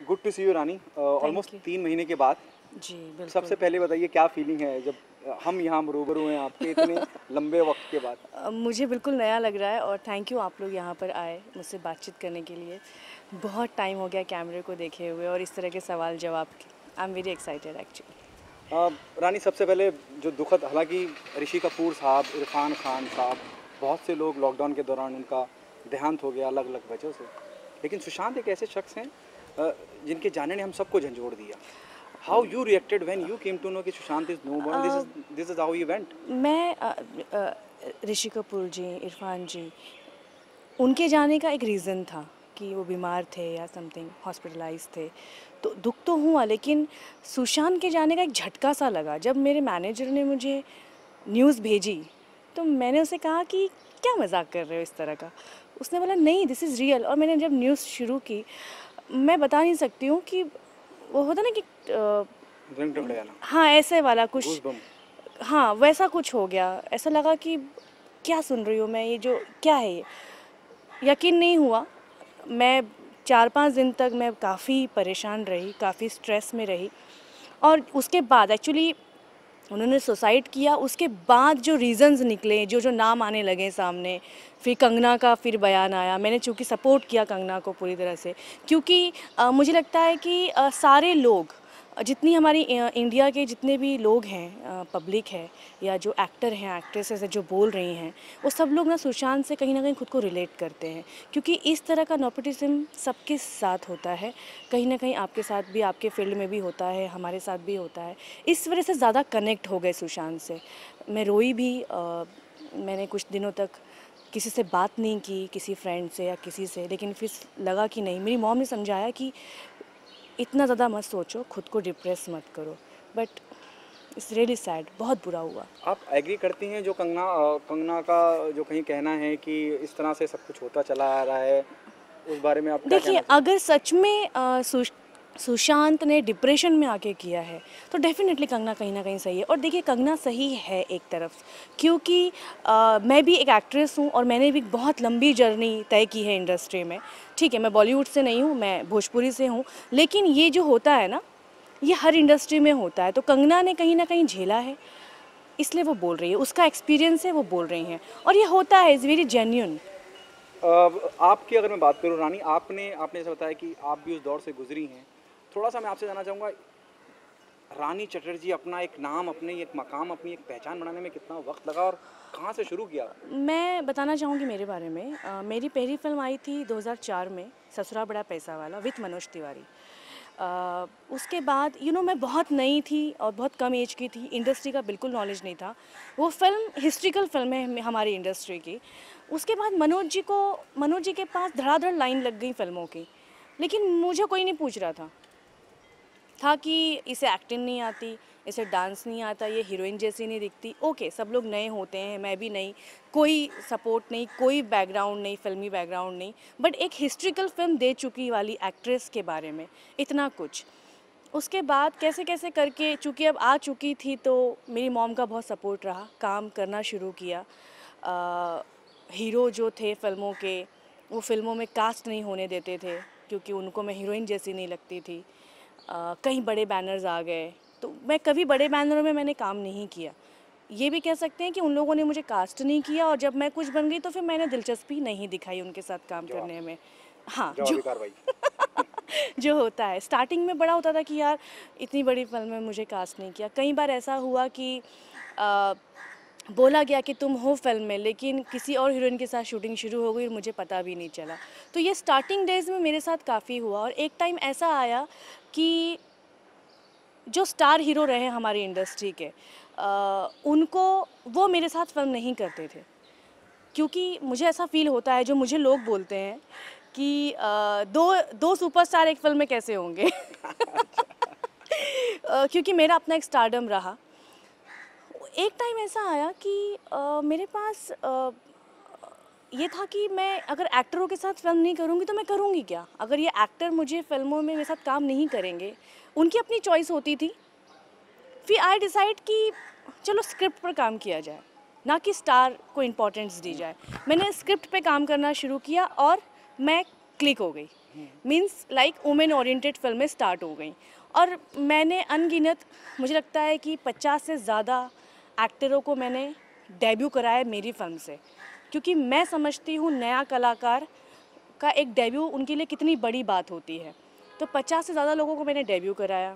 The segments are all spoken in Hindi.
Good to see you Rani, almost 3 महीने के बाद। जी बिल्कुल। सबसे पहले बताइए क्या फीलिंग है जब हम यहाँ रूबरू हैं आपके इतने लंबे वक्त के बाद। मुझे बिल्कुल नया लग रहा है और थैंक यू आप लोग यहाँ पर आए मुझसे बातचीत करने के लिए। बहुत टाइम हो गया कैमरे को देखे हुए और इस तरह के सवाल जवाब के। I am very excited actually. Rani, सबसे पहले जो दुखद, हालांकि ऋषि कपूर साहब, इरफान खान साहब, बहुत से लोग लॉकडाउन के दौरान उनका देहांत हो गया अलग अलग वजहों से, लेकिन सुशांत एक ऐसे शख्स हैं जिनके जाने ने हम सबको झंझोड़ दिया। How you reacted when you came to know कि Sushant is no more, this is how you went? मैं ऋषि कपूर जी, इरफान जी, उनके जाने का एक रीज़न था कि वो बीमार थे या समथिंग, हॉस्पिटलाइज थे, तो दुख तो हुआ, लेकिन सुशांत के जाने का एक झटका सा लगा। जब मेरे मैनेजर ने मुझे न्यूज़ भेजी तो मैंने उसे कहा कि क्या मजाक कर रहे हो इस तरह का। उसने बोला नहीं, दिस इज़ रियल। और मैंने जब न्यूज़ शुरू की, मैं बता नहीं सकती हूँ कि वो होता ना कि हाँ ऐसे वाला कुछ, हाँ वैसा कुछ हो गया। ऐसा लगा कि क्या सुन रही हूँ मैं, ये जो क्या है ये। यकीन नहीं हुआ। मैं 4-5 दिन तक मैं काफ़ी परेशान रही, काफ़ी स्ट्रेस में रही। और उसके बाद एक्चुअली उन्होंने सुसाइड किया, उसके बाद जो रीज़न्स निकले, जो जो नाम आने लगे सामने, फिर कंगना का फिर बयान आया। मैंने चूँकि सपोर्ट किया कंगना को पूरी तरह से, क्योंकि मुझे लगता है कि सारे लोग, जितनी हमारी इंडिया के जितने भी लोग हैं, पब्लिक है या जो एक्टर हैं, एक्ट्रेसेस हैं जो बोल रही हैं, वो सब लोग ना सुशांत से कहीं ना कहीं खुद को रिलेट करते हैं। क्योंकि इस तरह का नेपोटिज्म सबके साथ होता है, कहीं ना कहीं आपके साथ भी, आपके फील्ड में भी होता है, हमारे साथ भी होता है। इस वजह से ज़्यादा कनेक्ट हो गए सुशांत से। मैं रोई भी। मैंने कुछ दिनों तक किसी से बात नहीं की, किसी फ्रेंड से या किसी से, लेकिन फिर लगा कि नहीं, मेरी मॉम ने समझाया कि इतना ज़्यादा मत सोचो, खुद को डिप्रेस मत करो। बट इट्स रियली सैड, बहुत बुरा हुआ। आप एग्री करती हैं जो कंगना का जो कहीं कहना है कि इस तरह से सब कुछ होता चला आ रहा है, उस बारे में आप क्या देखिए, कहना चाहेंगे? अगर सच में सुशांत ने डिप्रेशन में आके किया है तो डेफिनेटली कंगना कहीं ना कहीं सही है। और देखिए, कंगना सही है एक तरफ, क्योंकि मैं भी एक एक्ट्रेस हूँ और मैंने भी बहुत लंबी जर्नी तय की है इंडस्ट्री में। ठीक है, मैं बॉलीवुड से नहीं हूँ, मैं भोजपुरी से हूँ, लेकिन ये जो होता है ना, ये हर इंडस्ट्री में होता है। तो कंगना ने कहीं ना कहीं झेला है, इसलिए वो बोल रही है, उसका एक्सपीरियंस है, वो बोल रही हैं। और ये होता है, इज़ वेरी जेन्यून। आपकी अगर मैं बात करूँ रानी, आपने आपने जैसे बताया कि आप भी उस दौर से गुजरी हैं, थोड़ा सा मैं आपसे जानना चाहूँगा, रानी चटर्जी अपना एक नाम, अपनी एक मकाम, अपनी एक पहचान बनाने में कितना वक्त लगा और कहाँ से शुरू किया? मैं बताना चाहूँगी मेरे बारे में। मेरी पहली फिल्म आई थी 2004 में, ससुरा बड़ा पैसा वाला, विथ मनोज तिवारी। उसके बाद मैं बहुत नई थी और बहुत कम एज की थी, इंडस्ट्री का बिल्कुल नॉलेज नहीं था। वो फिल्म हिस्ट्रिकल फिल्म है हमारी इंडस्ट्री की। उसके बाद मनोज जी के पास धड़ाधड़ लाइन लग गई फिल्मों की, लेकिन मुझे कोई नहीं पूछ रहा था कि इसे एक्टिंग नहीं आती, इसे डांस नहीं आता, ये हीरोइन जैसी नहीं दिखती। ओके, सब लोग नए होते हैं, मैं भी नई, कोई सपोर्ट नहीं, कोई बैकग्राउंड नहीं, फिल्मी बैकग्राउंड नहीं, बट एक हिस्ट्रिकल फिल्म दे चुकी वाली एक्ट्रेस के बारे में इतना कुछ। उसके बाद कैसे कैसे करके, चूँकि अब आ चुकी थी, तो मेरी मॉम का बहुत सपोर्ट रहा, काम करना शुरू किया। हीरो जो थे फिल्मों के, वो फिल्मों में कास्ट नहीं होने देते थे, क्योंकि उनको मैं हीरोइन जैसी नहीं लगती थी। कई बड़े बैनर्स आ गए, तो मैं कभी बड़े बैनरों में मैंने काम नहीं किया। ये भी कह सकते हैं कि उन लोगों ने मुझे कास्ट नहीं किया, और जब मैं कुछ बन गई तो फिर मैंने दिलचस्पी नहीं दिखाई उनके साथ काम करने में। हाँ, जो कार्रवाई। जो होता है स्टार्टिंग में बड़ा होता था कि यार इतनी बड़ी फिल्म में मुझे कास्ट नहीं किया। कई बार ऐसा हुआ कि आ, बोला गया कि तुम हो फिल्म में, लेकिन किसी और हीरोइन के साथ शूटिंग शुरू हो गई और मुझे पता भी नहीं चला। तो ये स्टार्टिंग डेज में मेरे साथ काफ़ी हुआ। और एक टाइम ऐसा आया कि जो स्टार हीरो रहे हमारी इंडस्ट्री के, उनको, वो मेरे साथ फिल्म नहीं करते थे, क्योंकि मुझे ऐसा फील होता है, जो मुझे लोग बोलते हैं कि दो दो सुपरस्टार एक फिल्म में कैसे होंगे। क्योंकि मेरा अपना एक स्टारडम रहा। एक टाइम ऐसा आया कि मेरे पास ये था कि मैं अगर एक्टरों के साथ फिल्म नहीं करूँगी तो मैं करूँगी क्या? अगर ये एक्टर मुझे फिल्मों में मेरे साथ काम नहीं करेंगे, उनकी अपनी चॉइस होती थी। फिर आई डिसाइड कि चलो स्क्रिप्ट पर काम किया जाए, ना कि स्टार को इम्पोर्टेंस दी जाए। मैंने स्क्रिप्ट पे काम करना शुरू किया और मैं क्लिक हो गई। मीन्स लाइक वुमेन ओरिएंटेड फिल्में स्टार्ट हो गई। और मैंने अनगिनत, मुझे लगता है कि 50 से ज़्यादा एक्टरों को मैंने डेब्यू कराया मेरी फिल्म से, क्योंकि मैं समझती हूँ नया कलाकार का एक डेब्यू उनके लिए कितनी बड़ी बात होती है। तो 50 से ज़्यादा लोगों को मैंने डेब्यू कराया।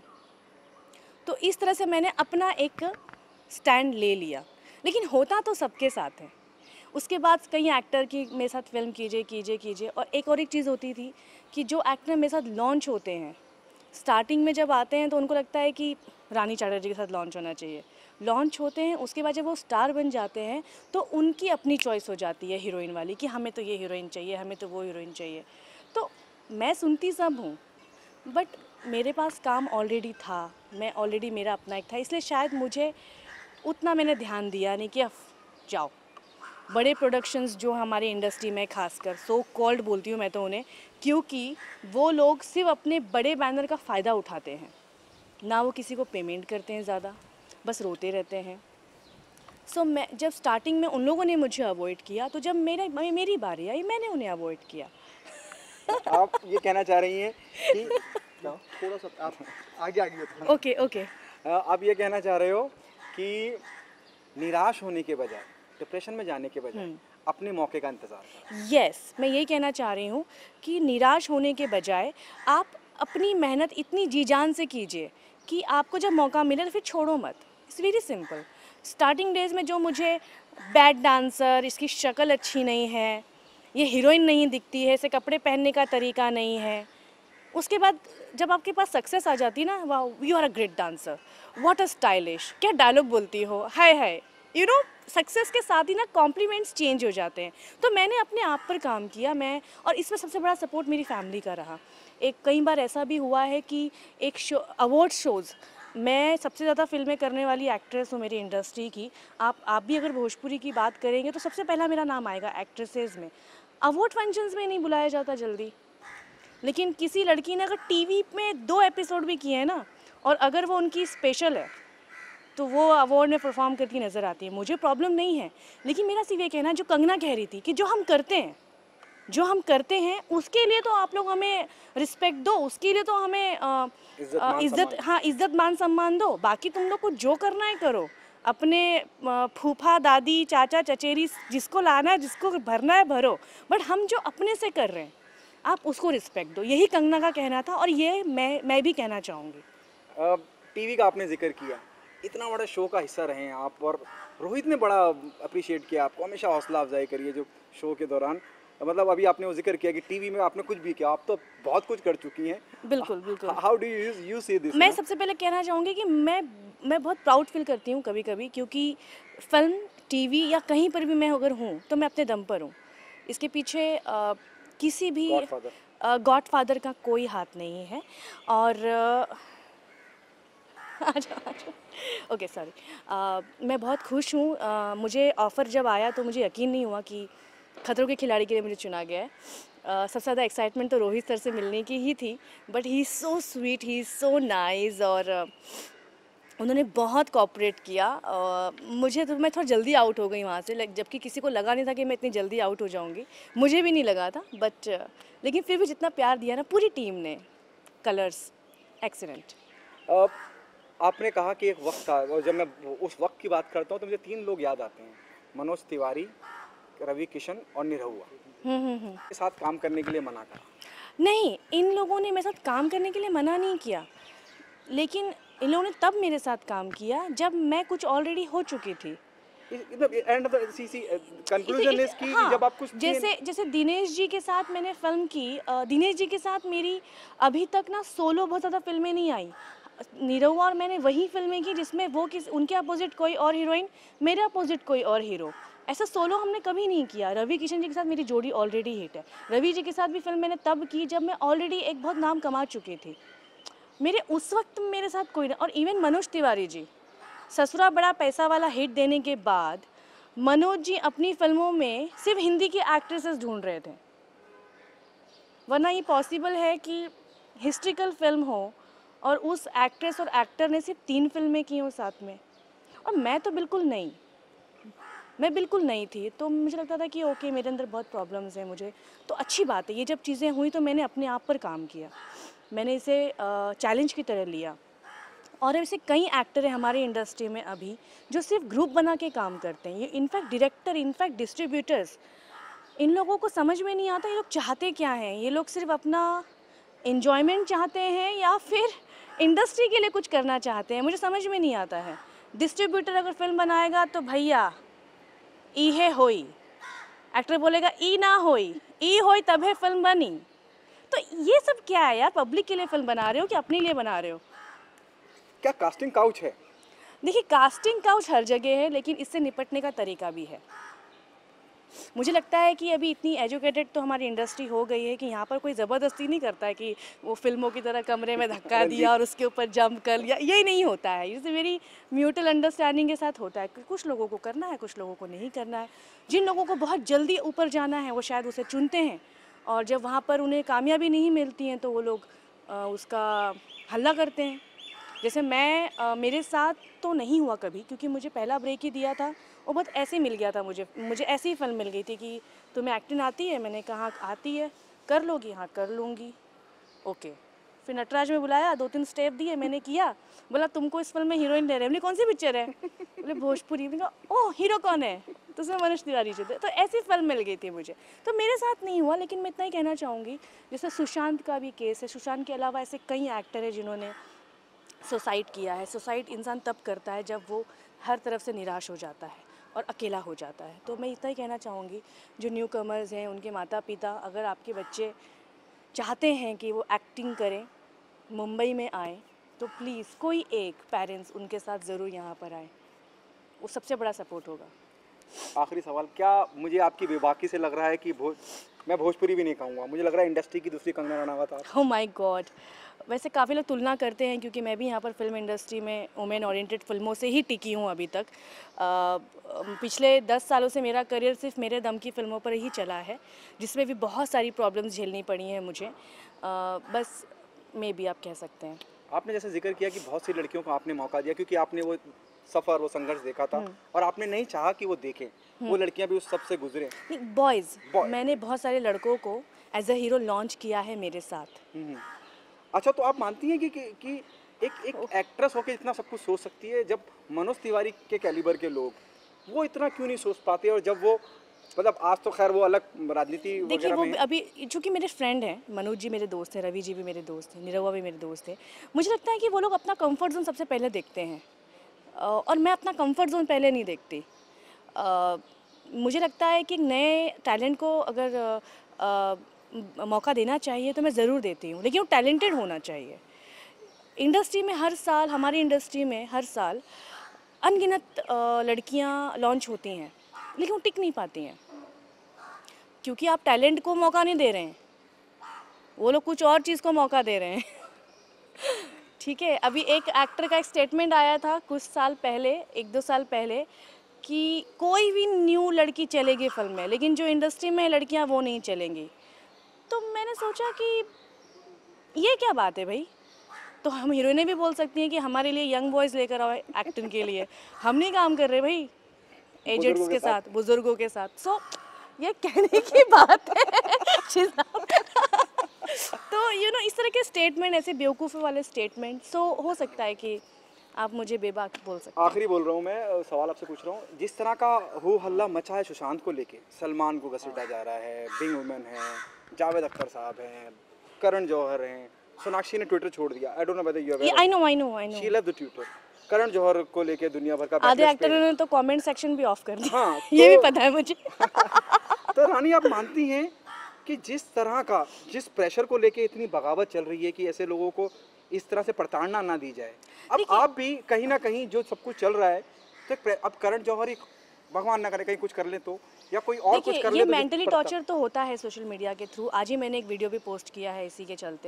तो इस तरह से मैंने अपना एक स्टैंड ले लिया, लेकिन होता तो सबके साथ है। उसके बाद कई एक्टर की मेरे साथ फिल्म कीजिए। और एक चीज़ होती थी कि जो एक्टर मेरे साथ लॉन्च होते हैं, स्टार्टिंग में जब आते हैं तो उनको लगता है कि रानी चैटर्जी के साथ लॉन्च होना चाहिए। लॉन्च होते हैं, उसके बाद जब वो स्टार बन जाते हैं तो उनकी अपनी चॉइस हो जाती है हीरोइन वाली, कि हमें तो ये हीरोइन चाहिए, हमें तो वो हीरोइन चाहिए। तो मैं सुनती सब हूँ, बट मेरे पास काम ऑलरेडी था, मैं ऑलरेडी, मेरा अपना एक था, इसलिए शायद मुझे उतना मैंने ध्यान दिया नहीं कि अब जाओ। बड़े प्रोडक्शंस जो हमारी इंडस्ट्री में, खासकर सो कॉल्ड बोलती हूँ मैं तो उन्हें, क्योंकि वो लोग सिर्फ अपने बड़े बैनर का फ़ायदा उठाते हैं, ना वो किसी को पेमेंट करते हैं ज़्यादा, बस रोते रहते हैं। सो मैं जब स्टार्टिंग में उन लोगों ने मुझे अवॉइड किया, तो जब मेरी बारी आई मैंने उन्हें अवॉइड किया। आप ये कहना चाह रही हैं कि क्या थोड़ा सा आप आगे आगे बताओ। ओके। आप ये कहना चाह रहे हो कि निराश होने के बजाय, डिप्रेशन में जाने के बजाय अपने मौके का इंतज़ार करो। यस, मैं यही कहना चाह रही हूँ कि निराश होने के बजाय आप अपनी मेहनत इतनी जी जान से कीजिए कि आपको जब मौका मिले तो फिर छोड़ो मत। It's very simple. Starting days में जो मुझे बैड डांसर, इसकी शक्ल अच्छी नहीं है, ये हीरोइन नहीं दिखती है, इसे कपड़े पहनने का तरीका नहीं है, उसके बाद जब आपके पास सक्सेस आ जाती है ना, वाह you are a great dancer, what a stylish, क्या डायलॉग बोलती हो, हाय यू नो, सक्सेस के साथ ही ना कॉम्प्लीमेंट्स चेंज हो जाते हैं। तो मैंने अपने आप पर काम किया मैं, और इसमें सबसे बड़ा सपोर्ट मेरी फैमिली का रहा। एक कई बार ऐसा भी हुआ है कि एक शो, अवार्ड शोज़, मैं सबसे ज़्यादा फिल्में करने वाली एक्ट्रेस हूँ मेरी इंडस्ट्री की। आप भी अगर भोजपुरी की बात करेंगे तो सबसे पहला मेरा नाम आएगा एक्ट्रेसेस में। अवार्ड फंक्शंस में नहीं बुलाया जाता जल्दी, लेकिन किसी लड़की ने अगर टीवी में 2 एपिसोड भी किए हैं ना, और अगर वो उनकी स्पेशल है, तो वो अवार्ड में परफॉर्म करती नज़र आती है। मुझे प्रॉब्लम नहीं है, लेकिन मेरा सिर्फ ये कहना है, जो कंगना कह रही थी कि जो हम करते हैं उसके लिए तो आप लोग हमें रिस्पेक्ट दो, उसके लिए तो हमें इज्जत मान सम्मान दो। बाकी तुम लोग को जो करना है करो, अपने फूफा दादी चाचा चचेरी जिसको लाना है, जिसको भरना है भरो, बट हम जो अपने से कर रहे हैं आप उसको रिस्पेक्ट दो। यही कंगना का कहना था, और ये मैं भी कहना चाहूँगी। टीवी का आपने जिक्र किया, इतना बड़ा शो का हिस्सा रहे हैं आप, और रोहित ने बड़ा अप्रिशिएट किया आपको, हमेशा हौसला अफजाई करिए जो शो के दौरान। मतलब अभी आपने वो जिक्र किया कि टीवी में आपने कुछ भी किया, आप तो बहुत कुछ कर चुकी हैं। बिल्कुल। How do you see this? मैं सबसे पहले कहना चाहूँगी कि मैं बहुत प्राउड फील करती हूँ कभी कभी, क्योंकि फिल्म, टीवी या कहीं पर भी मैं अगर हूँ तो मैं अपने दम पर हूँ। इसके पीछे किसी भी गॉडफादर का कोई हाथ नहीं है। और ओके सॉरी, मैं बहुत खुश हूँ। मुझे ऑफ़र जब आया तो मुझे यकीन नहीं हुआ कि खतरों के खिलाड़ी के लिए मुझे चुना गया है। सबसे ज़्यादा एक्साइटमेंट तो रोहित सर से मिलने की ही थी, but he is so sweet, he is so nice, और उन्होंने बहुत कोऑपरेट किया। मुझे तो, मैं थोड़ा जल्दी आउट हो गई वहाँ से, लाइक जबकि किसी को लगा नहीं था कि मैं इतनी जल्दी आउट हो जाऊँगी, मुझे भी नहीं लगा था, बट लेकिन फिर भी जितना प्यार दिया ना पूरी टीम ने, कलर्स एक्सीलेंट। आपने कहा कि एक वक्त था, और जब मैं उस वक्त की बात करता हूँ तो मुझे 3 लोग याद आते हैं, मनोज तिवारी, रवि किशन और निरहुआ के साथ काम करने के लिए मना करा। नहीं, इन लोगों ने मेरे साथ काम करने के लिए मना नहीं किया, लेकिन इन लोगों ने तब मेरे साथ काम किया जब मैं कुछ ऑलरेडी हो चुकी थी। End of the conclusion is कि हाँ, जब आप कुछ जैसे दिनेश जी के साथ मैंने फिल्म की, दिनेश जी के साथ मेरी अभी तक ना सोलो बहुत ज़्यादा फिल्में नहीं आई। निरहुआ और मैंने वही फिल्में की जिसमें वो उनके अपोजिट कोई और हीरोइन, मेरे अपोजिट कोई और हीरो। ऐसा सोलो हमने कभी नहीं किया। रवि किशन जी के साथ मेरी जोड़ी ऑलरेडी हिट है। रवि जी के साथ भी फिल्म मैंने तब की जब मैं ऑलरेडी एक बहुत नाम कमा चुकी थी। मेरे उस वक्त मेरे साथ कोई ना, और इवन मनोज तिवारी जी, ससुरा बड़ा पैसा वाला हिट देने के बाद मनोज जी अपनी फिल्मों में सिर्फ हिंदी की एक्ट्रेसेस ढूंढ रहे थे, वरना ये पॉसिबल है कि हिस्ट्रिकल फिल्म हो और उस एक्ट्रेस और एक्टर ने सिर्फ 3 फिल्में की हों साथ में, और मैं तो बिल्कुल नहीं। मैं बिल्कुल नहीं थी, तो मुझे लगता था कि ओके मेरे अंदर बहुत प्रॉब्लम्स हैं मुझे, तो अच्छी बात है। ये जब चीज़ें हुई तो मैंने अपने आप पर काम किया, मैंने इसे चैलेंज की तरह लिया। और ऐसे कई एक्टर हैं हमारी इंडस्ट्री में अभी जो सिर्फ ग्रुप बना के काम करते हैं। ये इनफैक्ट डायरेक्टर, इनफैक्ट डिस्ट्रीब्यूटर्स, इन लोगों को समझ में नहीं आता ये लोग चाहते क्या हैं। ये लोग सिर्फ अपना एन्जॉयमेंट चाहते हैं या फिर इंडस्ट्री के लिए कुछ करना चाहते हैं, मुझे समझ में नहीं आता है। डिस्ट्रीब्यूटर अगर फिल्म बनाएगा तो भैया ई है होई, एक्टर बोलेगा ई ना होई, ई होई तब है फिल्म बनी। तो ये सब क्या है यार, पब्लिक के लिए फिल्म बना रहे हो कि अपने लिए बना रहे हो? क्या कास्टिंग काउच है? देखिए कास्टिंग काउच हर जगह है, लेकिन इससे निपटने का तरीका भी है। मुझे लगता है कि अभी इतनी एजुकेटेड तो हमारी इंडस्ट्री हो गई है कि यहाँ पर कोई ज़बरदस्ती नहीं करता है कि वो फिल्मों की तरह कमरे में धक्का दिया और उसके ऊपर जंप कर लिया, यही नहीं होता है। ये मेरी म्यूचुअल अंडरस्टैंडिंग के साथ होता है कि कुछ लोगों को करना है, कुछ लोगों को नहीं करना है। जिन लोगों को बहुत जल्दी ऊपर जाना है वो शायद उसे चुनते हैं, और जब वहाँ पर उन्हें कामयाबी नहीं मिलती हैं तो वो लोग उसका हल्ला करते हैं। जैसे मैं मेरे साथ तो नहीं हुआ कभी, क्योंकि मुझे पहला ब्रेक ही दिया था और बहुत ऐसे ही मिल गया था। मुझे ऐसी ही फिल्म मिल गई थी कि तुम्हें एक्टिंग आती है, मैंने कहा आती है, कर लोगी? हाँ कर लूँगी, ओके। फिर नटराज में बुलाया, 2-3 स्टेप दिए, मैंने किया, बोला तुमको इस फिल्म में हीरोइन दे रहे हैं। बोले कौन सी पिक्चर है? बोले भोजपुरी। मैंने कहा ओह हीरो कौन है? तो उसमें मनोज तिवारी जी थे। तो ऐसी फिल्म मिल गई थी मुझे। तो मेरे साथ नहीं हुआ, लेकिन मैं इतना ही कहना चाहूँगी, जैसे सुशांत का भी केस है, सुशांत के अलावा ऐसे कई एक्टर हैं जिन्होंने सुसाइड किया है। सुसाइड इंसान तब करता है जब वो हर तरफ से निराश हो जाता है और अकेला हो जाता है। तो मैं इतना ही कहना चाहूँगी, जो न्यू कमर्स हैं, उनके माता पिता, अगर आपके बच्चे चाहते हैं कि वो एक्टिंग करें, मुंबई में आए, तो प्लीज़ कोई एक पेरेंट्स उनके साथ ज़रूर यहाँ पर आए, वो सबसे बड़ा सपोर्ट होगा। आखिरी सवाल, क्या मुझे आपकी बेबाकी से लग रहा है कि मैं भोजपुरी भी नहीं कहूँगा, मुझे लग रहा है इंडस्ट्री की दूसरी कंगना रनावत आप? Oh my god! वैसे काफ़ी लोग तुलना करते हैं, क्योंकि मैं भी यहाँ पर फ़िल्म इंडस्ट्री में वुमेन ओरिएंटेड फ़िल्मों से ही टिकी हूँ अभी तक। पिछले 10 सालों से मेरा करियर सिर्फ मेरे दम की फ़िल्मों पर ही चला है, जिसमें भी बहुत सारी प्रॉब्लम्स झेलनी पड़ी हैं मुझे। बस मे बी आप कह सकते हैं। आपने जैसे जिक्र किया कि बहुत सी लड़कियों को आपने मौका दिया क्योंकि आपने वो सफ़र, वो संघर्ष देखा था और आपने नहीं चाहा कि वो देखें, वो लड़कियां भी उस सब से गुजरें। नहीं, बॉयज़, Boy- मैंने बहुत सारे लड़कों को एज़ अ हीरो लॉन्च किया है मेरे साथ। हम्म। अच्छा, तो आप मानती हैं कि एक एक्ट्रेस होकर इतना सब कुछ सोच सकती है, जब मनोज तिवारी के कैलिबर के लोग वो इतना क्यों नहीं सोच पाते? और जब वो मतलब आज तो खैर वो अलग राजनीति देखिए वगैरह वो में है। अभी चूँकि मेरे फ्रेंड हैं, मनोज जी मेरे दोस्त हैं, रवि जी भी मेरे दोस्त हैं, निरहुआ भी मेरे दोस्त हैं। मुझे लगता है कि वो लोग अपना कंफर्ट ज़ोन सबसे पहले देखते हैं, और मैं अपना कंफर्ट ज़ोन पहले नहीं देखती। मुझे लगता है कि नए टैलेंट को अगर मौका देना चाहिए तो मैं ज़रूर देती हूँ, लेकिन वो टैलेंटेड होना चाहिए। इंडस्ट्री में हर साल, हमारी इंडस्ट्री में हर साल अनगिनत लड़कियाँ लॉन्च होती हैं, लेकिन वो टिक नहीं पाती हैं, क्योंकि आप टैलेंट को मौका नहीं दे रहे हैं, वो लोग कुछ और चीज़ को मौका दे रहे हैं। ठीक है, अभी एक एक्टर का एक स्टेटमेंट आया था कुछ साल पहले, 1-2 साल पहले, कि कोई भी न्यू लड़की चलेगी फिल्म में, लेकिन जो इंडस्ट्री में लड़कियां वो नहीं चलेंगी। तो मैंने सोचा कि ये क्या बात है भाई, तो हम हीरोइनें भी बोल सकती हैं कि हमारे लिए यंग बॉयज़ लेकर आओ एक्टिंग के लिए, हम नहीं काम कर रहे भाई एजेड्स बुजुर्गों के के साथ। साथ, बुजुर्गों के साथ। सो ये कहने की बात है शिज़ा। तो इस तरह के स्टेटमेंट, ऐसे बेवकूफ़ी वाले स्टेटमेंट, हो सकता है कि आप मुझे बेबाक बोल सकते हैं। आखिरी बोल रहा हूँ मैं, सवाल आपसे पूछ रहा हूँ, जिस तरह का हो हल्ला मचा है सुशांत को लेके, सलमान को घसीटा जा रहा है, बिंग वुमेन है, जावेद अख्तर साहब हैं, करण जौहर हैं, सोनाक्षी ने ट्विटर छोड़ दिया। I don't know whether you ये aware, I know she left the Twitter. Karan Johar को लेके दुनिया भर का आधे backlash पे एक्टरों है। ने तो कमेंट सेक्शन भी ऑफ कर दिया। हाँ, ये भी तो पता है मुझे। तो रानी, आप मानती हैं कि जिस प्रेशर को लेके इतनी बगावत चल रही है कि ऐसे लोगों को इस तरह से प्रताड़ना ना दी जाए, अब आप भी कहीं ना कहीं जो सब कुछ चल रहा है, तो अब करण जौहर ही भगवान ना करे कहीं कुछ कर ले तो, या कोई और कुछ कर देखिए, ले ये तो मेंटली टॉर्चर तो होता है सोशल मीडिया के थ्रू। आज ही मैंने एक वीडियो भी पोस्ट किया है इसी के चलते।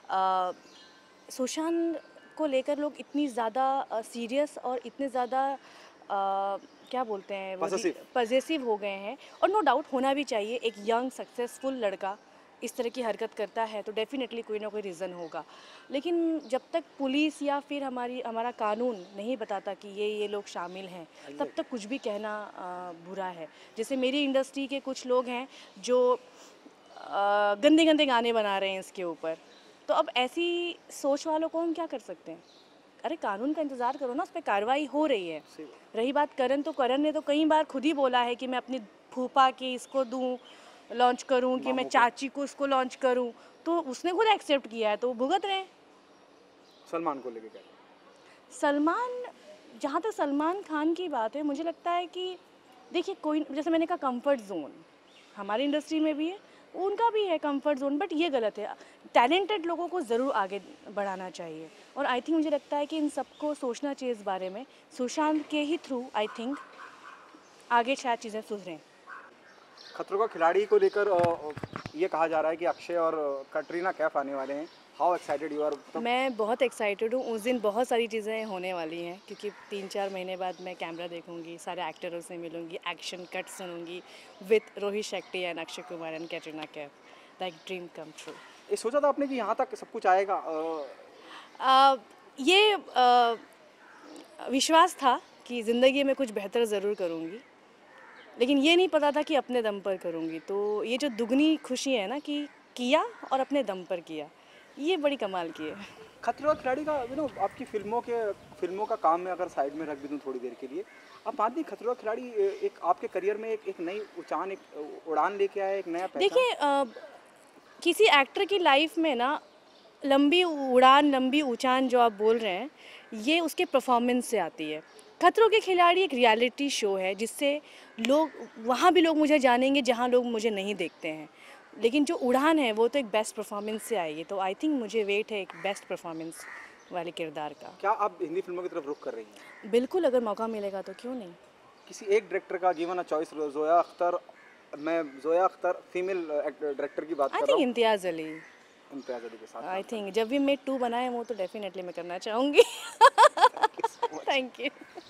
सुशांत को लेकर लोग इतनी ज़्यादा सीरियस और इतने ज़्यादा क्या बोलते हैं, Possessive। पजेसिव हो गए हैं, और नो डाउट होना भी चाहिए। एक यंग सक्सेसफुल लड़का इस तरह की हरकत करता है तो डेफिनेटली कोई ना कोई रीज़न होगा। लेकिन जब तक पुलिस या फिर हमारा कानून नहीं बताता कि ये लोग शामिल हैं, तब तक कुछ भी कहना बुरा है। जैसे मेरी इंडस्ट्री के कुछ लोग हैं जो गंदे गंदे गाने बना रहे हैं इसके ऊपर, तो अब ऐसी सोच वालों को हम क्या कर सकते हैं? अरे कानून का इंतज़ार करो ना, उस पर कार्रवाई हो रही है। रही बात करण, तो करण ने तो कई बार खुद ही बोला है कि मैं अपनी फूफा के इसको दूँ, लॉन्च करूँ, कि मैं चाची को इसको लॉन्च करूँ, तो उसने खुद एक्सेप्ट किया है, तो वो भुगत रहे हैं। सलमान को लेके क्या? सलमान, जहाँ तक सलमान खान की बात है, मुझे लगता है कि देखिए, कोई जैसे मैंने कहा कंफर्ट जोन हमारी इंडस्ट्री में भी है, उनका भी है कंफर्ट जोन, बट ये गलत है। टैलेंटेड लोगों को ज़रूर आगे बढ़ाना चाहिए, और आई थिंक मुझे लगता है कि इन सबको सोचना चाहिए इस बारे में। सुशांत के ही थ्रू आई थिंक आगे शायद चीज़ें सुधरें। खतरों का खिलाड़ी को लेकर ये कहा जा रहा है कि अक्षय और कटरीना कैफ आने वाले हैं। How excited you are? मैं बहुत एक्साइटेड हूँ। उस दिन बहुत सारी चीज़ें होने वाली हैं, क्योंकि 3-4 महीने बाद मैं कैमरा देखूंगी, सारे एक्टरों से मिलूंगी, एक्शन कट सुनूंगी with Rohit Shetty and Akshay Kumar and Katrina Kaif. Like dream come true. ये सोचा था आपने कि यहाँ तक सब कुछ आएगा? ये विश्वास था कि ज़िंदगी में कुछ बेहतर ज़रूर करूँगी, लेकिन ये नहीं पता था कि अपने दम पर करूँगी। तो ये जो दुगनी खुशी है ना, कि किया और अपने दम पर किया, ये बड़ी कमाल की है। खतरों का खिलाड़ी का आपकी फिल्मों का काम में अगर साइड में रख भी दूँ थोड़ी देर के लिए, आप मानती हैं खतरों का खिलाड़ी एक आपके करियर में एक नई उड़ान लेके आया, एक नया पहचान? देखिए, किसी एक्टर की लाइफ में ना लंबी उड़ान, लंबी ऊंचान जो आप बोल रहे हैं, ये उसके परफॉर्मेंस से आती है। खतरों के खिलाड़ी एक रियलिटी शो है, जिससे वहाँ भी लोग मुझे जानेंगे जहाँ लोग मुझे नहीं देखते हैं। लेकिन जो उड़ान है वो तो एक बेस्ट परफॉर्मेंस से आएगी, तो आई थिंक मुझे वेट है एक बेस्ट परफॉर्मेंस वाले किरदार का। क्या आप हिंदी फिल्मों की तरफ रुख कर रही हैं? बिल्कुल, अगर मौका मिलेगा तो क्यों नहीं। किसी एक डायरेक्टर का given a choice, Zoya Akhtar, मैं जोया अख्तर फीमेल डायरेक्टर की बात आई कर थिंक रहा हूँ, इम्तियाज़ अली। इम्तियाज़ अली के साथ। आई थिंक जब भी मैं 2 बनाए वो तो डेफिनेटली मैं करना चाहूँगी। Thank you.